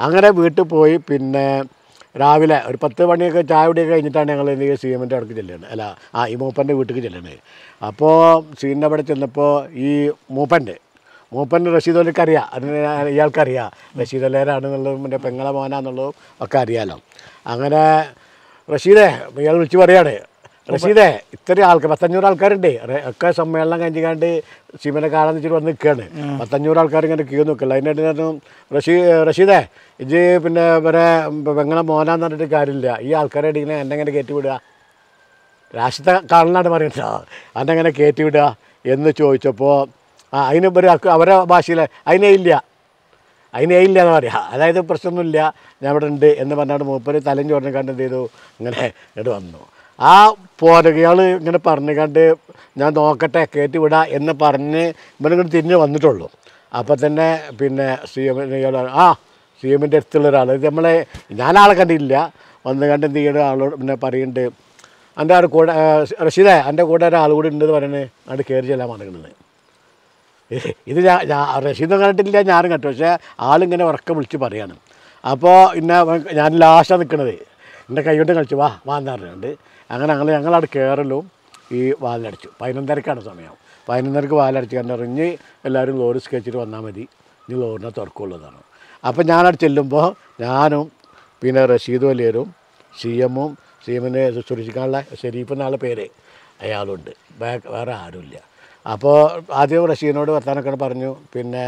അങ്ങനെ വീട്ടിൽ പോയി പിന്നെ രാവിലെ ഒരു 10 മണിയൊക്കെ ചായ കുടിയൊക്കെ കഴിഞ്ഞിട്ടാണ് ഞങ്ങൾ സി എമ്മിൻ്റെ അടുക്ക് ചെല്ലുന്നത് അല്ല ഈ മൂപ്പൻ്റെ വീട്ടിലേക്ക് ചെല്ലുന്നത്. അപ്പോൾ സീനിൻ്റെ അവിടെ ചെന്നപ്പോൾ ഈ മൂപ്പൻ്റെ റഷീദ് അലിക്ക് അറിയാം, അതിന് ഇയാൾക്കറിയാം റഷീദ് അലിയാരാണെന്നുള്ളതും പിന്നെ പെങ്ങളെ മോനാന്നുള്ളതും ഒക്കെ അറിയാമല്ലോ. അങ്ങനെ റഷീദേ ഇയാൾ വിളിച്ച് പറയാണ്, റഷീദേ ഇത്രയും ആൾക്കാർ 500 ആൾക്കാരുണ്ട് ഒക്കെ സമ്മേളനം കഴിഞ്ഞിക്കാണ്ട് സീമനെ കാണാന്ന് വെച്ചിട്ട് വന്ന് നിൽക്കുകയാണ്. 500 ആൾക്കാർ ഇങ്ങനെ ക്യൂ നിൽക്കില്ല. അതിൻ്റെ റഷീദേ ഇത് പിന്നെ ഇവരെ പെങ്ങളെ മോനാന്ന് പറഞ്ഞിട്ട് കാര്യമില്ല, ഈ ആൾക്കാരെ ഇങ്ങനെ എന്നെങ്ങനെ കയറ്റി വിടുക, രാഷ്ട്രീയത്തെ കാണലാണ് പറയുന്നത്, അന്നെങ്ങനെ കയറ്റി വിടുക എന്ന് ചോദിച്ചപ്പോൾ അതിന് അവരെ ഭാഷയിൽ അതിനേ ഇല്ല എന്ന് പറയാം. അതായത് പ്രശ്നമൊന്നുമില്ല, ഞാൻ ഇവിടെ ഉണ്ട് എന്ന് പറഞ്ഞാൽ മൂപ്പര് തലയും ചോറിനെ കണ്ട് എന്ത് ചെയ്തു ഇങ്ങനെ ഇങ്ങോട്ട് വന്നു. ആ പോരകയാൾ ഇങ്ങനെ പറഞ്ഞു കണ്ട് ഞാൻ നോക്കട്ടെ കയറ്റി വിടാം എന്ന് പറഞ്ഞ് ഇവനിങ്ങോട്ട് തിരിഞ്ഞ് വന്നിട്ടുള്ളൂ. അപ്പോൾ തന്നെ പിന്നെ സി എമ്മിൻ്റെ അടുത്തുള്ള ഒരാൾ, ഇത് ഞാനാളെ കണ്ടില്ല, വന്ന് കണ്ട് എന്ത് ചെയ്യണ ആളോട് പിന്നെ പറയുന്നുണ്ട്, എൻ്റെ ആൾ കൂടെ റഷീദേ എൻ്റെ കൂടെ ഒരാൾ കൂടി ഉണ്ടെന്ന് പറയുന്നത് അവിടെ കയറി ചെല്ലാൻ പറഞ്ഞിരുന്നത്. ഇത് റഷീദ് കണ്ടിട്ടില്ല, ഞാനും കണ്ടു, പക്ഷേ ആളിങ്ങനെ ഉറക്കെ വിളിച്ച് പറയാണ്. അപ്പോൾ ഞാൻ ലാസ്റ്റാണ് നിൽക്കണത്, എൻ്റെ കൈകൊണ്ട് കളിച്ചു വാ എന്ന് പറഞ്ഞുകൊണ്ട് അങ്ങനെ ഞങ്ങളവിടെ കയറലും ഈ വാലിലടിച്ചു. 11:30 സമയം. 11:30 വാലടിച്ച് കാരണം ഇറങ്ങി എല്ലാവരും ലോറി സ്കെച്ചിട്ട് വന്നാൽ മതി, നീ ലോറിനെ തുറക്കുള്ളതാണ്. അപ്പോൾ ഞാനവിടെ ചെല്ലുമ്പോൾ ഞാനും പിന്നെ റഷീദ് വലിയരും സി എമ്മിനെ സുരക്ഷിക്കാനുള്ള ഷെരീഫ് എന്നുള്ള പേര് അയാളുണ്ട്, വേറെ ആരുമില്ല. അപ്പോൾ ആദ്യം റഷീദിനോട് വർത്താനൊക്കെ പറഞ്ഞു. പിന്നെ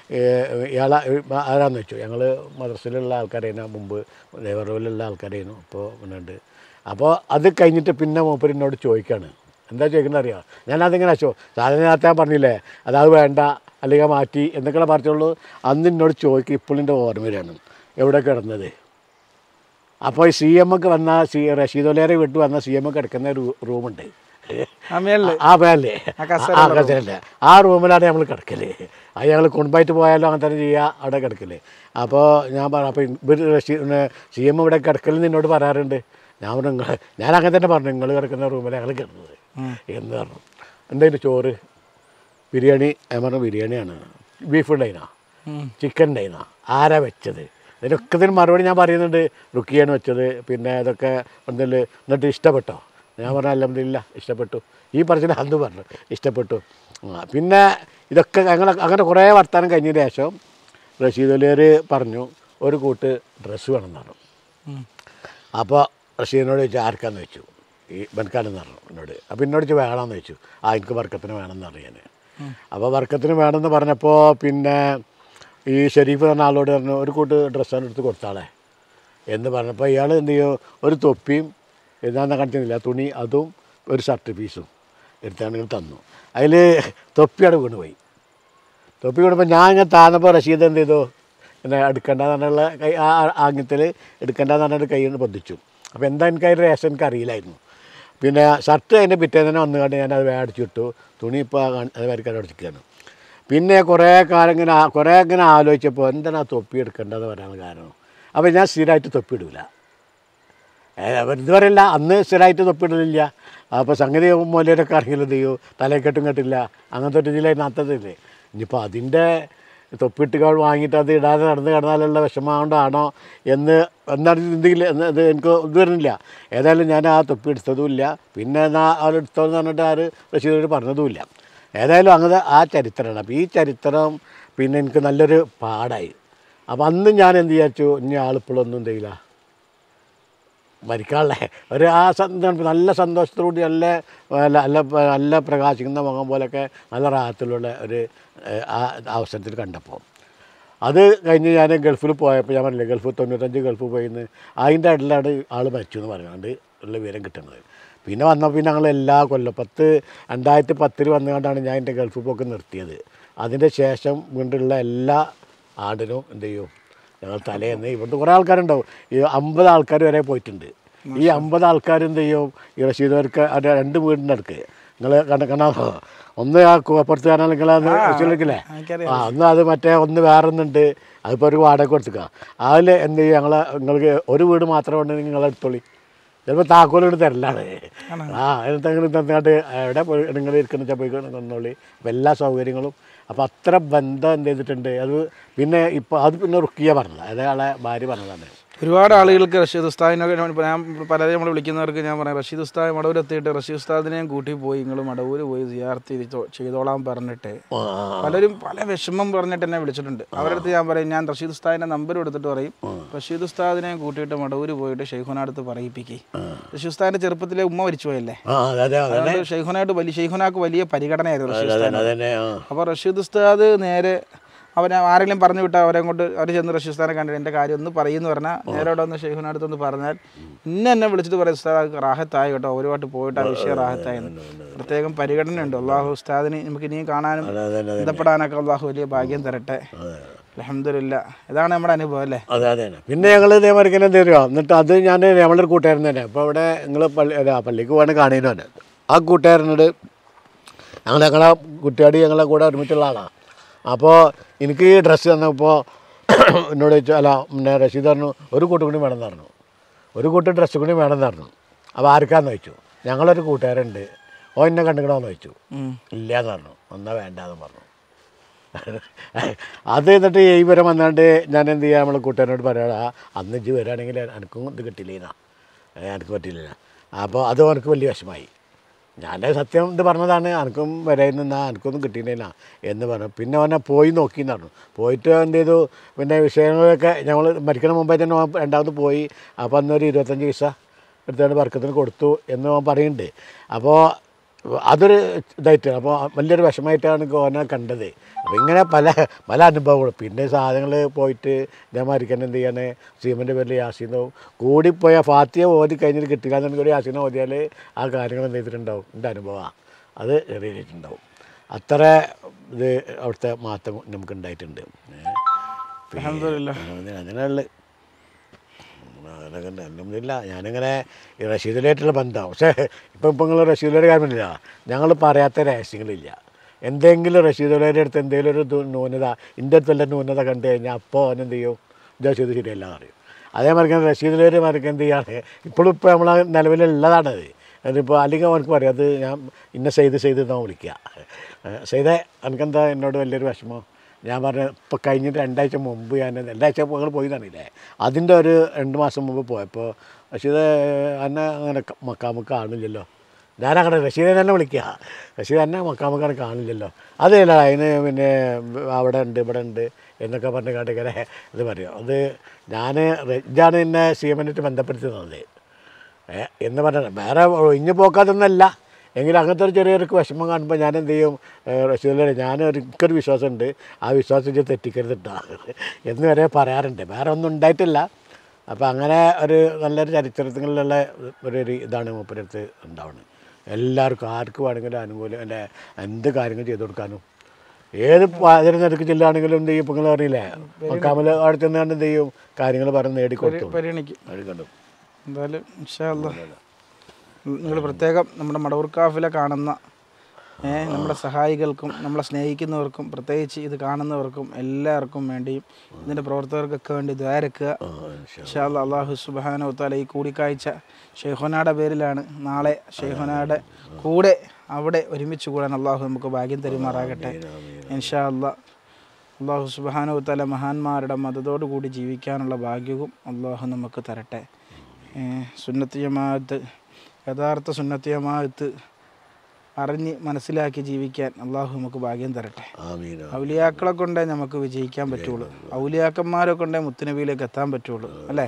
ആരാന്ന് വെച്ചു, ഞങ്ങൾ മദ്രസയിലുള്ള ആൾക്കാരായിരുന്നു, മുമ്പ് ദേവറവിലുള്ള ആൾക്കാരായിരുന്നു. അപ്പോൾ പിന്നുണ്ട്. അപ്പോൾ അത് കഴിഞ്ഞിട്ട് പിന്നെ മൂപ്പരിനോട് ചോദിക്കുകയാണ്, എന്താ ചോദിക്കുന്നത് അറിയാം, ഞാനതിങ്ങനെ വെച്ചോ സാധനം നേരത്തെ ഞാൻ പറഞ്ഞില്ലേ അത് വേണ്ട അല്ലെങ്കിൽ മാറ്റി എന്തൊക്കെ പറഞ്ഞുള്ളൂ. അന്ന് എന്നോട് ചോദിക്കും, ഇപ്പോൾ എൻ്റെ ഓർമ്മയിലാണ് എവിടെ കിടന്നത്. അപ്പോൾ ഈ സി എമ്മൊക്കെ വന്ന റഷീദ് ഒലേറെ വിട്ട് വന്ന സി എമ്മൊക്കെ കിടക്കുന്ന ഒരു റൂമുണ്ട്, മേലേ ആ റൂമിലാണ് നമ്മൾ കിടക്കല്. അത് ഞങ്ങൾ കുടുംബമായിട്ട് പോയാലും അങ്ങനെ തന്നെ ചെയ്യുക, അവിടെ കിടക്കല്. അപ്പോൾ ഞാൻ പറഞ്ഞു, അപ്പോൾ ഇവർ സി എം ഇവിടെ കിടക്കലെന്ന് എന്നോട് പറയാറുണ്ട്. ഞാൻ അങ്ങനെ തന്നെ പറഞ്ഞു, നിങ്ങൾ കിടക്കുന്ന റൂമിൽ ഞങ്ങൾ കിടന്നത് എന്ന് പറഞ്ഞു. എന്തായാലും ചോറ് ബിരിയാണി, ഞാൻ പറഞ്ഞു ബിരിയാണിയാണ്, ബീഫ് ഉണ്ടായിരുന്നാ, ചിക്കൻ ഉണ്ടായിരുന്നാ, ആരാ വെച്ചത്, ഇതിനൊക്കെ ഇതിന് മറുപടി ഞാൻ പറയുന്നുണ്ട്. റുക്കിയാണ് വെച്ചത്, പിന്നെ അതൊക്കെ എന്തെങ്കിലും എന്നിട്ട് ഇഷ്ടപ്പെട്ടോ, ഞാൻ പറഞ്ഞു അൽഹംദുലില്ലാ ഇഷ്ടപ്പെട്ടു. ഈ പറഞ്ഞിട്ട് അന്ന് പറഞ്ഞു ഇഷ്ടപ്പെട്ടു. പിന്നെ ഇതൊക്കെ അങ്ങനെ കുറേ വർത്താനം കഴിഞ്ഞതിന് ശേഷം റഷീദ് അലിയാർ പറഞ്ഞു ഒരു കൂട്ട് ഡ്രസ്സ് വേണമെന്ന് പറഞ്ഞു. അപ്പോൾ റഷീദിനോട് ചോദിച്ചു ആർക്കാന്ന് വെച്ചു, ഈ ബൻകാനെന്ന് പറഞ്ഞു എന്നോട്. അപ്പോൾ എന്നോട് ചോദിച്ചു വേണമെന്ന് വെച്ചു. എനിക്ക് വർക്കത്തിന് വേണമെന്ന് അറിയാൻ. അപ്പോൾ വർക്കത്തിന് വേണമെന്ന് പറഞ്ഞപ്പോൾ പിന്നെ ഈ ഷെരീഫ് പറഞ്ഞ ആളോട് പറഞ്ഞു ഒരു കൂട്ട് ഡ്രസ്സാണ് എടുത്ത് കൊടുത്താളെ എന്ന് പറഞ്ഞപ്പോൾ ഇയാൾ എന്ത് ചെയ്യും, ഒരു തൊപ്പിയും എന്താണെന്ന് കാണിച്ചില്ല, തുണി അതും ഒരു ഷർട്ട് പീസും എടുത്താണെങ്കിൽ തന്നു. അതിൽ തൊപ്പിയാണ് വീണുപോയി. തൊപ്പി വീണപ്പോൾ ഞാൻ ഇങ്ങനെ താന്നപ്പോൾ റഷീദ് എന്ത് ചെയ്തു, എന്നെ എടുക്കേണ്ടതെന്ന് പറഞ്ഞുള്ള കൈ ആംഗ്യത്തിൽ എടുക്കേണ്ടതെന്ന് പറഞ്ഞിട്ട് കൈ കൊണ്ട് പൊന്തിച്ചു. അപ്പോൾ എന്താ എനിക്ക് അതിൻ്റെ രേഷൻ എനിക്ക് അറിയില്ലായിരുന്നു. പിന്നെ ഷർട്ട് അതിൻ്റെ പിറ്റേന്ന് തന്നെ വന്നുകൊണ്ട് ഞാനത് മേടിച്ചു വിട്ടു. തുണി ഇപ്പോൾ അത് വരയ്ക്കാൻ അടിച്ചിരിക്കുകയാണ്. പിന്നെ കുറേ ഇങ്ങനെ ആലോചിച്ചപ്പോൾ എന്താണ് ആ തൊപ്പി എടുക്കേണ്ടതെന്ന് പറയാനുള്ള കാരണം. അപ്പോൾ ഞാൻ സ്ഥിരമായിട്ട് തൊപ്പി ഇടില്ല, ഇത് പറയില്ല, അന്ന് സ്ഥിരമായിട്ട് തൊപ്പിടലില്ല. അപ്പോൾ സംഗതി മൂലയിലൊക്കെ അറിയില്ല, തലക്കെട്ടും കെട്ടില്ല, അങ്ങനത്തെ ഒരു ഇതിലായിരുന്നു അത്തത്തില്ലേ. ഇനിയിപ്പോൾ അതിൻ്റെ തൊപ്പിട്ട് വാങ്ങിയിട്ട് അത് ഇടാതെ നടന്ന് കിടന്നാലുള്ള വിഷമം കൊണ്ടാണോ എന്നാണ് ചിന്തിക്കില്ല, ഇത് എനിക്ക് ഇത് വരുന്നില്ല. ഏതായാലും ഞാൻ ആ തൊപ്പി എടുത്തതുമില്ല, പിന്നെ എടുത്തോന്ന് പറഞ്ഞിട്ട് ആര് റഷീദോട് പറഞ്ഞതുമില്ല. ഏതായാലും അങ്ങനെ ആ ചരിത്രമാണ്. അപ്പോൾ ഈ ചരിത്രം പിന്നെ എനിക്ക് നല്ലൊരു പാടായി. അപ്പോൾ അന്ന് ഞാൻ എന്ത് വിചാരിച്ചു, ഇനി ആളിപ്പോഴൊന്നും എന്തെയില്ല മരിക്കാനുള്ള ഒരു നല്ല സന്തോഷത്തോടുകൂടി നല്ല പ്രകാശിക്കുന്ന മുഖം പോലെയൊക്കെ നല്ല റാഹത്തിലുള്ള ഒരു ആ അവസരത്തിൽ കണ്ടപ്പോൾ അത് കഴിഞ്ഞ് ഞാൻ ഗൾഫിൽ പോയപ്പോൾ ഞാൻ പറഞ്ഞില്ലേ ഗൾഫ് 95 ഗൾഫിൽ പോയിന്ന് അതിൻ്റെ ഇടയിലാണ് ആൾ മരിച്ചു എന്ന് പറഞ്ഞുകൊണ്ട് ഉള്ള വിവരം കിട്ടുന്നത്. പിന്നെ വന്നപ്പോൾ ഞങ്ങൾ എല്ലാ കൊല്ലം 2010 വന്നുകൊണ്ടാണ് ഞാൻ എൻ്റെ ഗൾഫ് പോക്ക് നിർത്തിയത്. അതിൻ്റെ ശേഷം വീണ്ടുള്ള എല്ലാ ആടിനും എന്ത് ചെയ്യും, ഞങ്ങൾ തലേന്ന് ഇവിടുത്തെ കുറേ ആൾക്കാരുണ്ടാവും, ഈ 50 ആൾക്കാർ വരെ പോയിട്ടുണ്ട്. ഈ 50 ആൾക്കാർ എന്ത് ചെയ്യും, ഈ റഷീദർക്ക് 2 വീടിൻ്റെ അടുക്ക് നിങ്ങൾ കാണാമോ, ഒന്ന് ആ അപ്പുറത്ത് കാണാൻ നിങ്ങളത് റഷീദിലേക്കില്ലേ, ഒന്ന് അത് മറ്റേ ഒന്ന് വേറെ ഒന്നുണ്ട്, അതിപ്പോൾ ഒരു വാടക കൊടുത്തുക. അതിൽ എന്ത് ചെയ്യും, നിങ്ങൾക്ക് ഒരു വീട് മാത്രം ഉണ്ടെങ്കിൽ നിങ്ങളെടുത്തോളി, ചിലപ്പോൾ താക്കോലോട് തരലാണ്. എന്നിട്ട് തന്നിട്ട് എവിടെ പോയി നിങ്ങൾ ഇരിക്കുന്ന വെച്ചാൽ പോയി തന്നോളി. അപ്പോൾ എല്ലാ സൗകര്യങ്ങളും. അപ്പോൾ അത്ര ബന്ധം എന്ത് ചെയ്തിട്ടുണ്ട്. അത് പിന്നെ ഇപ്പോൾ അത് പിന്നെ റുക്കിയ പറഞ്ഞത്, അയാളെ ഭാര്യ പറഞ്ഞതാണ്. ഒരുപാട് ആളുകൾക്ക് റഷീദ് ഉസ്താദിനൊക്കെ ഞാൻ പലരെയും നമ്മൾ വിളിക്കുന്നവർക്ക് ഞാൻ പറയാം, റഷീദ് ഉസ്താദ് മടവൂരെത്തിയിട്ട് റഷീദ് ഉസ്താദിനെയും കൂട്ടി പോയി നിങ്ങൾ മടവൂർ പോയി സിയാറത്ത് ചെയ്തോളാൻ പറഞ്ഞിട്ട് പലരും പല വിഷമം പറഞ്ഞിട്ട് എന്നെ വിളിച്ചിട്ടുണ്ട്. അവരുടെ അടുത്ത് ഞാൻ പറയും, ഞാൻ റഷീദ് ഉസ്താദിൻ്റെ നമ്പർ കൊടുത്തിട്ട് പറയും, റഷീദ് ഉസ്താദിനെയും കൂട്ടിയിട്ട് മടവൂർ പോയിട്ട് ഷെയ്ഖുനാടുത്ത് പറയിപ്പിക്കും. റഷീദ് ഉസ്താദിൻ്റെ ചെറുപ്പത്തിലെ ഉമ്മ മരിച്ചു പോയല്ലേ, അതുകൊണ്ട് ഷെയ്ഖുനാക്ക് വലിയ പരിഗണനയായിരുന്നു റഷീദ് ഉസ്താദിന്. അപ്പോൾ റഷീദ് ഉസ്താദ് നേരെ ആരെങ്കിലും പറഞ്ഞു വിട്ടാൽ അവർ ചെന്ന് റഷീദ് ഉസ്താദിനെ കണ്ടിട്ട് എൻ്റെ കാര്യം ഒന്ന് പറയുമെന്ന് പറഞ്ഞാൽ നേരോടെ ഒന്ന് ഷെയ്ഖുനാടുത്തൊന്ന് പറഞ്ഞാൽ എന്നെ വിളിച്ചിട്ട് പറയും, ഉസ്താദ് റാഹത്തായി കേട്ടോ, ഒരുപാട് പോയിട്ട് ആ വിഷയം റാഹത്തായെന്ന്. പ്രത്യേകം പരിഗണനയുണ്ട്. അള്ളാഹു ഉസ്താദിന് നമുക്ക് ഇനിയും കാണാനും ബന്ധപ്പെടാനൊക്കെ അള്ളാഹു വലിയ ഭാഗ്യം തരട്ടെ. അൽഹംദുലില്ലാ. ഇതാണ് നമ്മുടെ അനുഭവം അല്ലേ. അതെ. പിന്നെ ഞങ്ങൾ ഇതേമാതിരി തന്നെ തരുമോ. എന്നിട്ട് അത് ഞാൻ നമ്മളൊരു കൂട്ടുകാരൻ തന്നെ. അപ്പോൾ ഇവിടെ നിങ്ങൾ പള്ളിക്ക് പോകാൻ കാണുന്നു തന്നെ. ആ കൂട്ടുകാരനോട് ഞങ്ങളെ കുട്ടിയാടി ഞങ്ങളെ കൂടെ ഒരുമിച്ചുള്ള ആളാണ്. അപ്പോൾ എനിക്ക് ഈ ഡ്രസ്സ് തന്നപ്പോൾ എന്നോട് ചോദിച്ചു, അല്ല പിന്നെ റഷീദ് പറഞ്ഞു ഒരു കൂട്ടും കൂടി വേണമെന്ന് പറഞ്ഞു, ഒരു കൂട്ട് ഡ്രസ്സ് കൂടി വേണമെന്ന് പറഞ്ഞു. അപ്പോൾ ആർക്കാന്ന് ചോദിച്ചു. ഞങ്ങളൊരു കൂട്ടുകാരുണ്ട്, ഓ എന്നെ കണ്ടുക്കണമെന്ന് ചോദിച്ചു. ഇല്ല എന്ന് പറഞ്ഞു. ഒന്നാ വേണ്ടാന്ന് പറഞ്ഞു. അത് എന്നിട്ട് ഈ വരെ വന്നാണ്ട് ഞാൻ എന്ത് ചെയ്യാം, നമ്മളെ കൂട്ടുകാരനോട് പറയാ, അന്ന് ഇജ്ജ് വരികയാണെങ്കിൽ എനിക്കും ഇത് കിട്ടിയില്ല, എനിക്ക് പറ്റിയില്ല. അപ്പോൾ അത് എനിക്ക് വലിയ വിഷമമായി. ഞാൻ സത്യം ഇത് പറഞ്ഞതാണ്, എനിക്കും വരായിരുന്നാ എനിക്കൊന്നും കിട്ടിയില്ല എന്ന് പറഞ്ഞു. പിന്നെ പറഞ്ഞാൽ പോയി നോക്കിയെന്ന് പറഞ്ഞു. പോയിട്ട് എന്ത് ചെയ്തു, പിന്നെ വിഷയങ്ങളൊക്കെ ഞങ്ങൾ മരിക്കണ മുമ്പേ തന്നെ രണ്ടാമത് പോയി. അപ്പോൾ അന്നൊരു 25 പൈസ എടുത്തുകൊണ്ട് വർക്കത്തിന് കൊടുത്തു എന്ന് പറയുന്നുണ്ട്. അപ്പോൾ അതൊരു ഇതായിട്ടാണ്. അപ്പോൾ വലിയൊരു വിഷമമായിട്ടാണ് ഓനെ കണ്ടത്. അപ്പോൾ ഇങ്ങനെ പല അനുഭവങ്ങളും. പിന്നെ സാധനങ്ങൾ പോയിട്ട് ഇതേമാതിരി എന്ത് ചെയ്യാണ്, സീമൻ്റെ പേരിൽ യാസീനോ കൂടിപ്പോയ ഫാത്തിയ ഓതി കഴിഞ്ഞിട്ട് കിട്ടില്ല എന്നുണ്ടെങ്കിൽ ഒരു യാസീനോ ഓതിയാൽ ആ കാര്യങ്ങൾ എന്ത് ചെയ്തിട്ടുണ്ടാവും. എൻ്റെ അനുഭവമാണ് അത് എറിയിട്ടുണ്ടാവും. അത്ര ഇത് അവിടുത്തെ മാറ്റം നമുക്ക് ഉണ്ടായിട്ടുണ്ട്. അങ്ങനെയുള്ള അതൊന്നുമില്ല. ഞാനിങ്ങനെ ഈ റഷീദിലായിട്ടുള്ള ബന്ധം. പക്ഷേ ഇപ്പം നിങ്ങൾ റഷീദിലൊരു കാര്യമില്ല, ഞങ്ങൾ പറയാത്ത രഹസ്യങ്ങളില്ല. എന്തെങ്കിലും റഷീദുള്ളവരുടെ അടുത്ത് എന്തെങ്കിലും ഒരു ന്യൂനത, എൻ്റെ അടുത്ത് വല്ല ന്യൂനത കണ്ടു കഴിഞ്ഞാൽ അപ്പോൾ അവനെന്ത് ചെയ്യും, ഇതാ ചെയ്ത് ശരിയല്ല അറിയും. അതേമാതിരി റഷീദുള്ളവർ മാർക്ക് എന്ത് ചെയ്യാണ്, ഇപ്പോഴും ഇപ്പോൾ നമ്മൾ നിലവിലുള്ളതാണത്. അതിപ്പോൾ അല്ലെങ്കിൽ അവർക്ക് പറയും, അത് ഞാൻ ഇന്ന ചെയ്ത് എന്നാ വിളിക്കുക. ചെയ്തേ എനിക്കെന്താ എന്നോട് വലിയൊരു വിഷമം. ഞാൻ പറഞ്ഞു, ഇപ്പോൾ കഴിഞ്ഞിട്ട് 2 ആഴ്ച മുമ്പ് ഞാൻ 2 ആഴ്ച ഞങ്ങൾ പോയി തന്നില്ലേ, അതിൻ്റെ ഒരു 2 മാസം മുമ്പ് പോയപ്പോൾ റഷീദ് എന്നെ അങ്ങനെ മക്കാമുക്ക് കാണില്ലല്ലോ. ഞാനങ്ങനെ റഷീദെ തന്നെ വിളിക്കുക, റഷീദ് എന്നെ മക്കാമുക്കാണ് കാണില്ലല്ലോ. അതല്ല അതിന് പിന്നെ അവിടെ ഉണ്ട് ഇവിടെ ഉണ്ട് എന്നൊക്കെ പറഞ്ഞ് കാട്ടിങ്ങനെ ഇത് പറയും. അത് ഇതാണ് എന്നെ CM-നായിട്ട് ബന്ധപ്പെടുത്തി തന്നത് എന്ന് പറഞ്ഞത്. വേറെ ഒഴിഞ്ഞു പോക്കാതൊന്നല്ല, എങ്കിലും അങ്ങനത്തെ ഒരു ചെറിയൊരു വിഷമം കാണുമ്പോൾ ഞാൻ എന്ത് ചെയ്യും, റഷീദിലെ എനിക്കൊരു വിശ്വാസമുണ്ട്, ആ വിശ്വാസം തെറ്റിക്കരുതിട്ടാ എന്ന് വരെ പറയാറുണ്ട്. വേറെ ഒന്നും ഉണ്ടായിട്ടില്ല. അപ്പോൾ അങ്ങനെ ഒരു നല്ലൊരു ചരിത്രത്തിലുള്ള ഒരു ഇതാണ് മൂപ്പരടുത്ത് ഉണ്ടാവുന്നത്. എല്ലാവർക്കും ആർക്ക് വേണമെങ്കിലും അനുകൂലം അല്ലെ, എന്ത് കാര്യങ്ങൾ ചെയ്തു കൊടുക്കാനും ഏത് പാചക നിരക്ക് ചെല്ലുകയാണെങ്കിലും എന്ത് ചെയ്യും. ഇപ്പോൾ നിങ്ങൾ പറഞ്ഞില്ലേ, മക്കാമിൽ അവിടെ ചെന്നാണ്ട് എന്ത് ചെയ്യും, കാര്യങ്ങൾ പറഞ്ഞ് നേടിക്കൊടുത്തു പരിഗണിക്കും. എന്തായാലും ഇൻഷാ അല്ലാഹ് നിങ്ങൾ പ്രത്യേകം നമ്മുടെ മടവൂർ കാഫില കാണുന്ന നമ്മുടെ സഹായികൾക്കും നമ്മളെ സ്നേഹിക്കുന്നവർക്കും പ്രത്യേകിച്ച് ഇത് കാണുന്നവർക്കും എല്ലാവർക്കും വേണ്ടിയും ഇതിൻ്റെ പ്രവർത്തകർക്കൊക്കെ വേണ്ടി ദ്വാരക്കുക. ഇൻഷാ അല്ലാഹ്. അല്ലാഹു സുബ്ഹാനഹു വ തആല ഈ കൂടിക്കാഴ്ച ഷെയ്ഖുനാടെ പേരിലാണ്. നാളെ ഷെയ്ഖുനാടെ കൂടെ അവിടെ ഒരുമിച്ച് കൂടാൻ അള്ളാഹു നമുക്ക് ഭാഗ്യം തരുമാറാകട്ടെ ഇൻഷാ അല്ലാഹ്. അല്ലാഹു സുബ്ഹാനഹു വ തആല മഹാന്മാരുടെ മദതോടുകൂടി ജീവിക്കാനുള്ള ഭാഗ്യവും അള്ളാഹു നമുക്ക് തരട്ടെ. സുന്നത്ത് ജമാഅത്ത്, യഥാർത്ഥ സുന്നത്ത് ജമാഅത്ത് അറിഞ്ഞ് മനസ്സിലാക്കി ജീവിക്കാൻ അള്ളാഹു നമുക്ക് ഭാഗ്യം തരട്ടെ. ഔലിയാക്കളെ കൊണ്ടേ നമുക്ക് വിജയിക്കാൻ പറ്റുള്ളൂ, ഔലിയാക്കന്മാരെ കൊണ്ടേ മുത്തുനബിയിലേക്ക് എത്താൻ പറ്റുള്ളൂ അല്ലേ.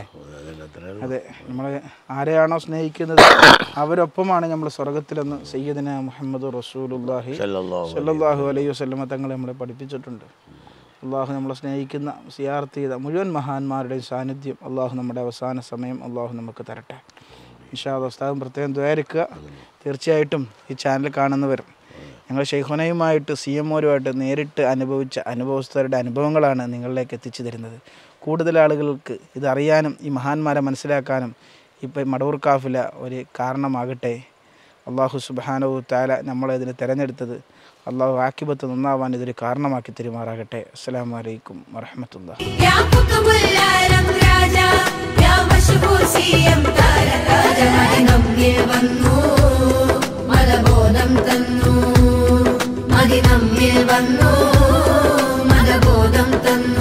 അതെ, നമ്മൾ ആരെയാണോ സ്നേഹിക്കുന്നത് അവരൊപ്പമാണ് നമ്മൾ സ്വർഗത്തിലെന്ന് സയ്യിദുനാ മുഹമ്മദ് റസൂലുള്ളാഹി സ്വല്ലല്ലാഹു അലൈഹി വസല്ലമ തങ്ങളെ നമ്മളെ പഠിപ്പിച്ചിട്ടുണ്ട്. അള്ളാഹു നമ്മളെ സ്നേഹിക്കുന്ന സിയാറത്ത് ചെയ്ത മുഴുവൻ മഹാന്മാരുടെയും സാന്നിധ്യം അള്ളാഹു നമ്മുടെ അവസാന സമയം അള്ളാഹു നമുക്ക് തരട്ടെ ഇൻഷാ അല്ലാഹ്. ഉസ്താദും പ്രത്യേകം ദ്വാരക്കുക. തീർച്ചയായിട്ടും ഈ ചാനൽ കാണുന്നവർ ഞങ്ങൾ ഷെയ്ഖുനയുമായിട്ട് CM-മാരുമായിട്ട് നേരിട്ട് അനുഭവിച്ച അനുഭവസ്ഥരുടെ അനുഭവങ്ങളാണ് നിങ്ങളിലേക്ക് എത്തിച്ചു തരുന്നത്. കൂടുതൽ ആളുകൾക്ക് ഇതറിയാനും ഈ മഹാന്മാരെ മനസ്സിലാക്കാനും ഇപ്പോൾ മടവൂർ കാഫില ഒരു കാരണമാകട്ടെ. അള്ളാഹു സുബ്ഹാനഹു വ തആല നമ്മളെ ഇതിനെ തിരഞ്ഞെടുത്തത് അള്ളാഹു ആക്കിബത്ത് നന്നാവാൻ ഇതൊരു കാരണമാക്കി തരുമാറാകട്ടെ. അസ്സലാമു അലൈക്കും വറഹ്മത്തുള്ളാഹി. മശഹൂർ സിഎം താരരാജമണി നമ്മിൽ വന്നു മതബോധം തന്നു മതി നമ്മിൽ വന്നു മതബോധം തന്നു